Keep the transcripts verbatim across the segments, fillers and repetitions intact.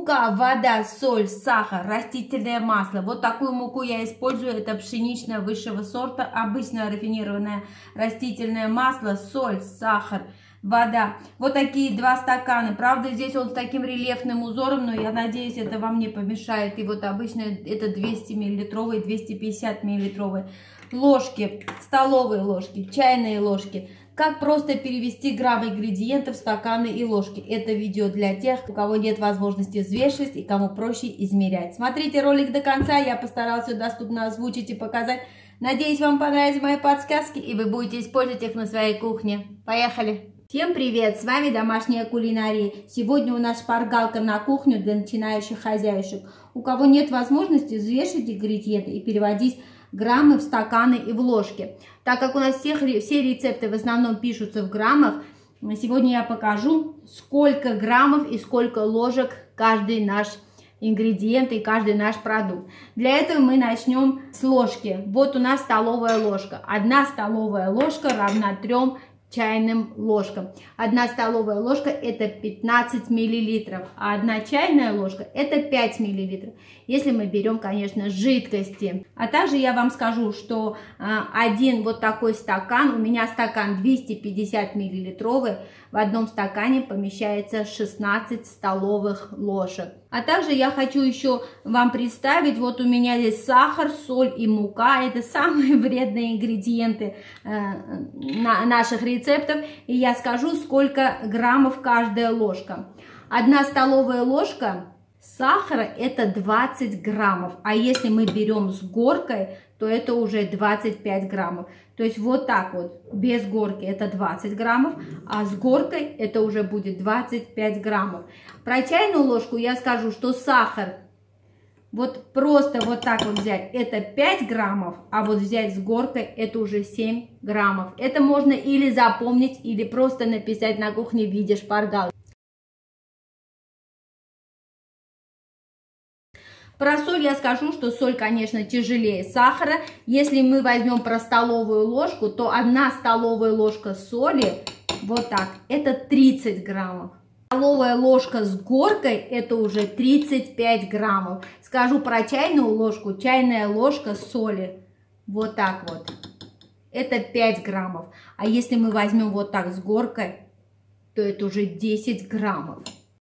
Мука, вода, соль, сахар, растительное масло. Вот такую муку я использую. Это пшеничная высшего сорта, обычное рафинированное растительное масло, соль, сахар, вода. Вот такие два стакана. Правда, здесь он с таким рельефным узором, но я надеюсь, это вам не помешает. И вот обычно это двести миллилитровые, двести пятьдесят миллилитровые. Ложки, столовые ложки, чайные ложки. Как просто перевести граммы ингредиентов в стаканы и ложки. Это видео для тех, у кого нет возможности взвешивать и кому проще измерять. Смотрите ролик до конца, я постаралась все доступно озвучить и показать. Надеюсь, вам понравятся мои подсказки и вы будете использовать их на своей кухне. Поехали! Всем привет! С вами Домашняя кулинария. Сегодня у нас шпаргалка на кухню для начинающих хозяюшек. У кого нет возможности взвешивать ингредиенты и переводить граммы в стаканы и в ложки. Так как у нас всех, все рецепты в основном пишутся в граммах, сегодня я покажу, сколько граммов и сколько ложек каждый наш ингредиент и каждый наш продукт. Для этого мы начнем с ложки. Вот у нас столовая ложка. Одна столовая ложка равна трем чайным ложкам. Одна столовая ложка это пятнадцать миллилитров, а одна чайная ложка это пять миллилитров. Если мы берем, конечно, жидкости. А также я вам скажу, что а, один вот такой стакан, у меня стакан двести пятьдесят миллилитровый, в одном стакане помещается шестнадцать столовых ложек. А также я хочу еще вам представить, вот у меня здесь сахар, соль и мука. Это самые вредные ингредиенты э, на, наших рецептов. И я скажу, сколько граммов каждая ложка. Одна столовая ложка сахара это двадцать граммов. А если мы берем с горкой, то это уже двадцать пять граммов. То есть вот так вот, без горки это двадцать граммов, а с горкой это уже будет двадцать пять граммов. Про чайную ложку я скажу, что сахар, вот просто вот так вот взять, это пять граммов, а вот взять с горкой это уже семь граммов. Это можно или запомнить, или просто написать на кухне в виде шпаргалки. Про соль я скажу, что соль, конечно, тяжелее сахара. Если мы возьмем про столовую ложку, то одна столовая ложка соли, вот так, это тридцать граммов. Столовая ложка с горкой, это уже тридцать пять граммов. Скажу про чайную ложку, чайная ложка соли, вот так вот, это пять граммов. А если мы возьмем вот так с горкой, то это уже десять граммов.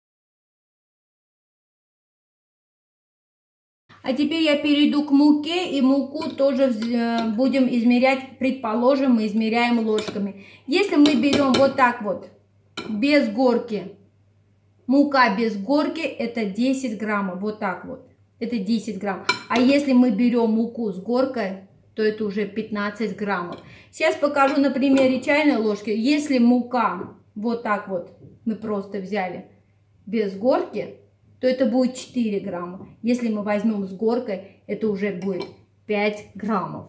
А теперь я перейду к муке, и муку тоже будем измерять, предположим, мы измеряем ложками. Если мы берем вот так вот, без горки, мука без горки, это десять граммов, вот так вот, это десять граммов. А если мы берем муку с горкой, то это уже пятнадцать граммов. Сейчас покажу на примере чайной ложки. Если мука вот так вот, мы просто взяли без горки, то это будет четыре грамма. Если мы возьмем с горкой, это уже будет пять граммов.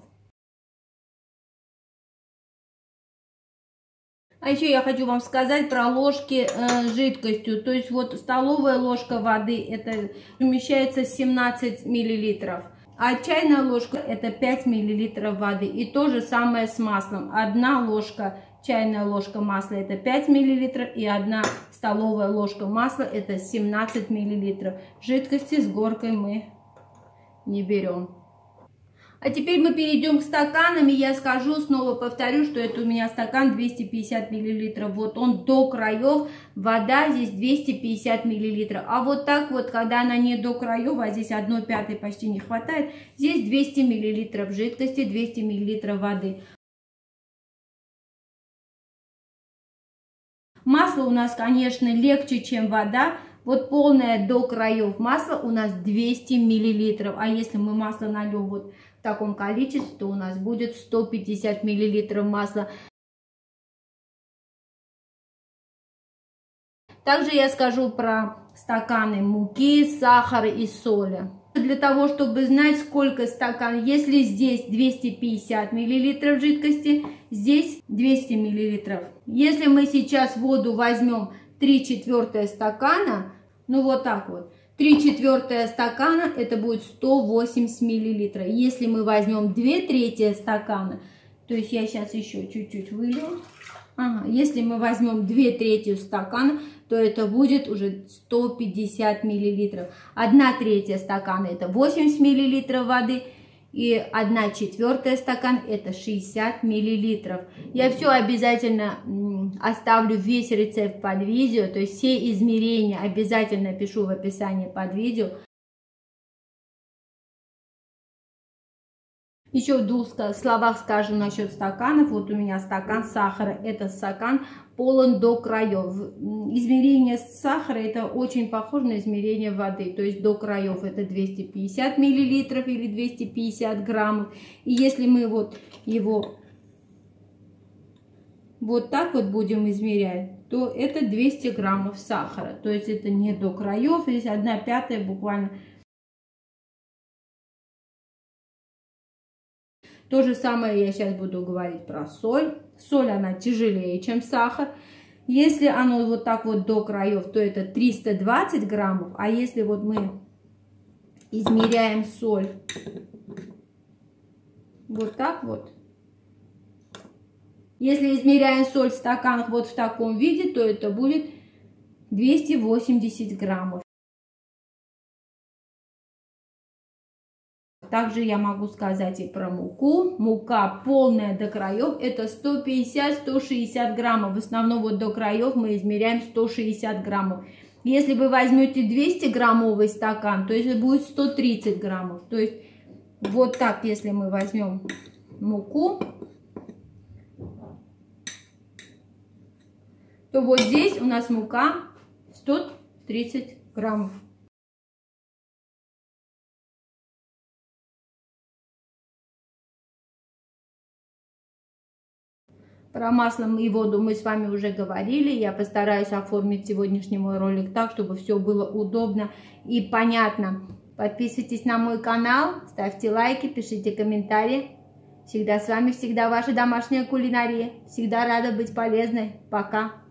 А еще я хочу вам сказать про ложки э, с жидкостью. То есть вот столовая ложка воды, это умещается семнадцать миллилитров. А чайная ложка это пять миллилитров воды. И то же самое с маслом. Одна ложка, чайная ложка масла это пять миллилитров. И одна столовая ложка масла это семнадцать миллилитров. Жидкости с горкой мы не берем. А теперь мы перейдем к стаканам. И я скажу, снова повторю, что это у меня стакан двести пятьдесят миллилитров. Вот он до краев. Вода здесь двести пятьдесят миллилитров. А вот так вот, когда она не до краев, а здесь одной пятой почти не хватает, здесь двести миллилитров жидкости, двести миллилитров воды. Масло у нас, конечно, легче, чем вода. Вот полное до краев масло у нас двести миллилитров. А если мы масло нальем вот в таком количестве, то у нас будет сто пятьдесят миллилитров масла. Также я скажу про стаканы муки, сахара и соли. Для того, чтобы знать, сколько стакан, если здесь двести пятьдесят миллилитров жидкости, здесь двести миллилитров. Если мы сейчас воду возьмем три четвертых стакана, ну вот так вот, три четвертых стакана это будет сто восемьдесят миллилитров. Если мы возьмем две трети стакана, то есть я сейчас еще чуть-чуть вылью. Ага, если мы возьмем две трети стакана, то это будет уже сто пятьдесят миллилитров. одна третья стакана это восемьдесят миллилитров воды. И одна четвертая стакан это шестьдесят миллилитров. Я все обязательно оставлю весь рецепт под видео, то есть все измерения обязательно пишу в описании под видео. Еще в двух словах скажу насчет стаканов. Вот у меня стакан сахара. Это стакан полон до краев. Измерение сахара это очень похоже на измерение воды. То есть до краев это двести пятьдесят миллилитров или двести пятьдесят граммов. И если мы вот его вот так вот будем измерять, то это двести граммов сахара. То есть это не до краев. Здесь одна пятая буквально. То же самое я сейчас буду говорить про соль. Соль, она тяжелее, чем сахар. Если оно вот так вот до краев, то это триста двадцать граммов. А если вот мы измеряем соль вот так вот. Если измеряем соль в стаканах вот в таком виде, то это будет двести восемьдесят граммов. Также я могу сказать и про муку. Мука полная до краев это сто пятьдесят — сто шестьдесят граммов. В основном вот до краев мы измеряем сто шестьдесят граммов. Если вы возьмете двести граммовый стакан, то это будет сто тридцать граммов. То есть вот так, если мы возьмем муку, то вот здесь у нас мука сто тридцать граммов. Про масло и воду мы с вами уже говорили. Я постараюсь оформить сегодняшний мой ролик так, чтобы все было удобно и понятно. Подписывайтесь на мой канал, ставьте лайки, пишите комментарии. Всегда с вами, всегда ваша домашняя кулинария. Всегда рада быть полезной. Пока!